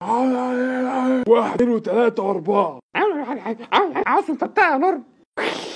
واحد اتنين وتلاتة واربعة. عاوز انت بتاع يا نور.